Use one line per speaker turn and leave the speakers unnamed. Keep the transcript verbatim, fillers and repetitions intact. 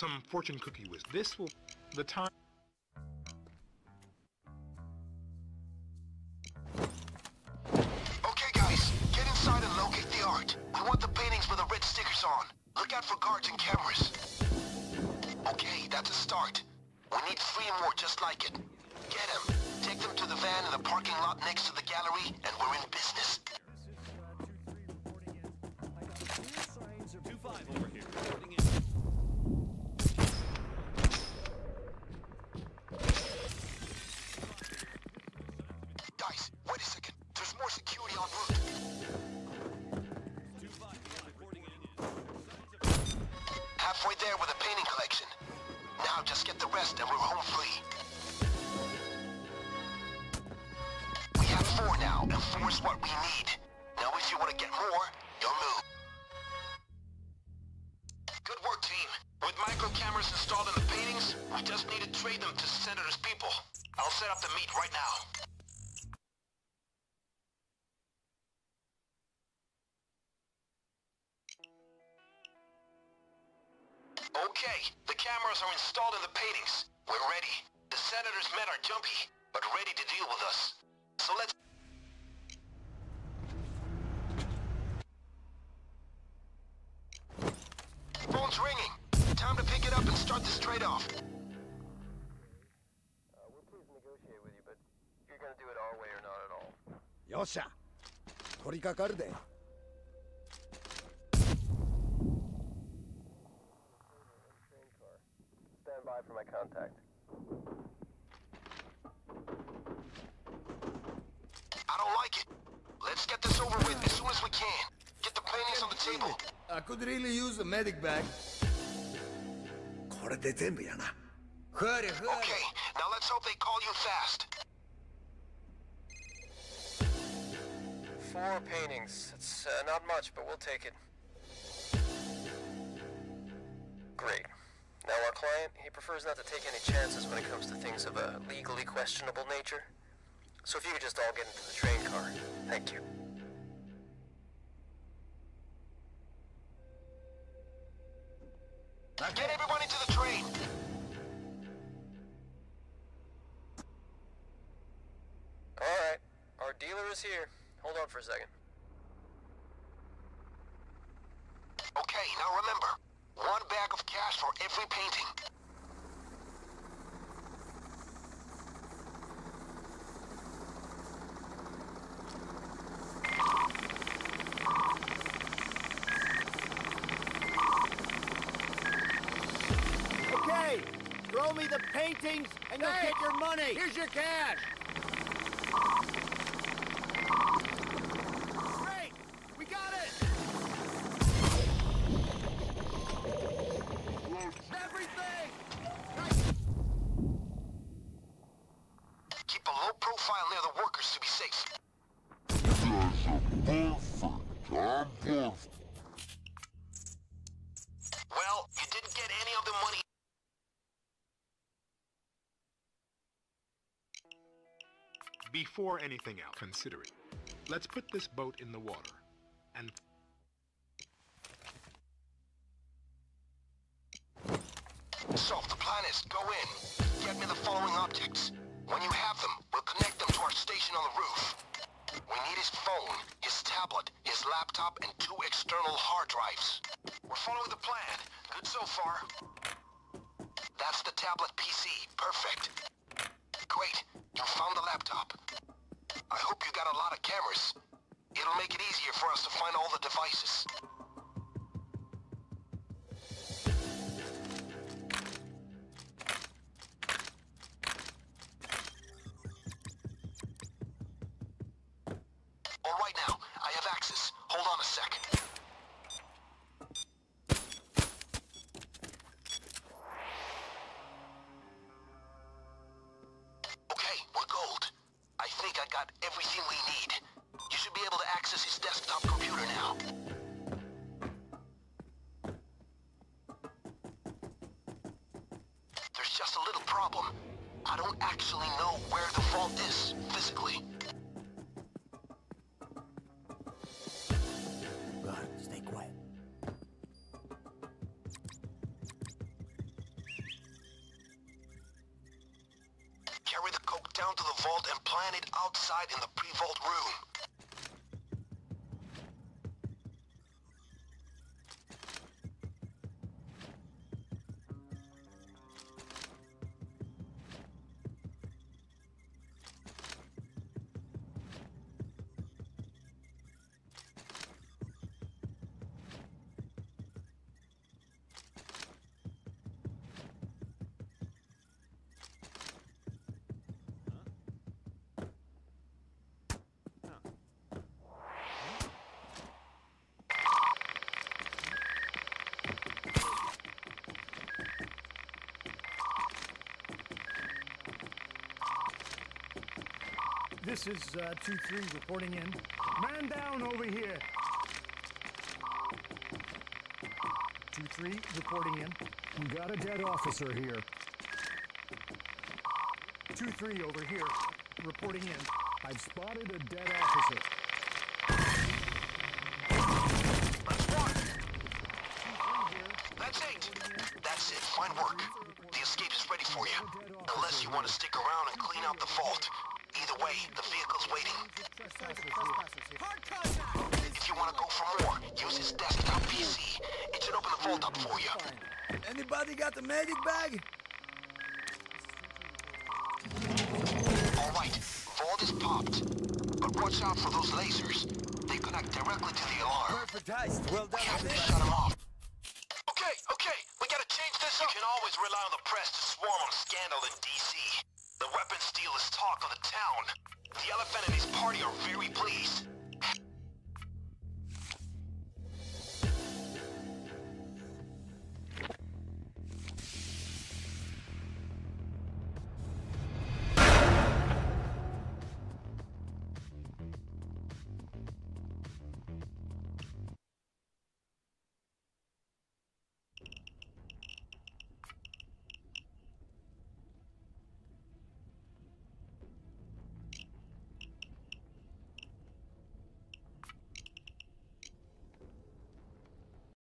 some fortune cookie with this will the time.
Okay guys, get inside and locate the art. We want the paintings with the red stickers on. Look out for guards and cameras. Okay, that's a start. We need three more just like it. Get them. Take them to the van in the parking lot next to the gallery, and we're in business.
two five over here. Reporting in.
Guys, wait a second. There's more security en route.
two five reporting in.
Halfway there with the painting collection. Now just get the rest and we're home free. We have four now, and four is what we need. Now if you want to get more, you'll move. Good work, team. With micro cameras installed in the paintings, we just need to trade them to Senator's people. I'll set up the meet right now. Okay, the cameras are installed in the paintings. We're ready. The Senator's men are jumpy, but ready to deal with us. So let's... Phone's ringing. Time to pick it up and start this trade-off.
Uh, we'll please negotiate with you, but you're gonna do it our way or not at all.
Yosha! 取り掛かるで。
Stand by for my contact.
I don't like it. Let's get this over with as soon as we can. Get the paintings on the table.
I could really use a medic bag. これで全部やな。Hurry, hurry.
Okay, now let's hope they call you fast.
Four paintings. It's uh, not much, but we'll take it. Great. Now our client, he prefers not to take any chances when it comes to things of a legally questionable nature. So if you could just all get into the train car. Thank you.
Get everyone into the train.
Alright, our dealer is here. Hold on for a second.
Okay, now remember, one bag of cash for every painting.
Okay, throw me the paintings and you'll get your money. Here's your cash. Great, we got it. Everything.
Keep a low profile near the workers to be safe. Well, you didn't get any of the money.
Before anything else, consider it. Let's put this boat in the water and
So, the plan is, go in, get me the following objects. When you have them, we'll connect them to our station on the roof. We need his phone, his tablet, his laptop, and two external hard drives. We're following the plan. Good so far. That's the tablet P C. Perfect. Great. You found the laptop. I hope you got a lot of cameras. It'll make it easier for us to find all the devices. All right now, I have access. Hold on a sec. Okay, we're gold. I think I got everything we need. You should be able to access his desktop computer now. There's just a little problem. I don't actually know where the vault is, physically.
God, stay quiet.
down to the vault and plant it outside in the pre-vault room.
This is uh, two three reporting in. Man down over here. two three reporting in. We got a dead officer here. two three over here reporting in. I've spotted a dead officer.
Let's walk. That's eight. That's it. Fine work. The escape is ready for you. Unless you want to stick around and clean out the vault. Either way, the vehicle's waiting. If you want to go for more, use his desktop P C. It should open the vault up for you.
Anybody got the medic bag?
Alright, vault is popped. But watch out for those lasers. They connect directly to the alarm.
Perfect heist. Well
We
done.
have to shut them off. Okay, okay, we gotta change this up. You can always rely on the press to swarm on scandal in D C. The weapons deal is talk of the town. The elephant and his party are very pleased.